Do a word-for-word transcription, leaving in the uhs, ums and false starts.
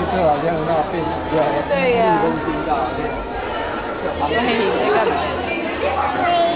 就好像那变对对呀、 逆风惊到那种。 嘿，你在干嘛？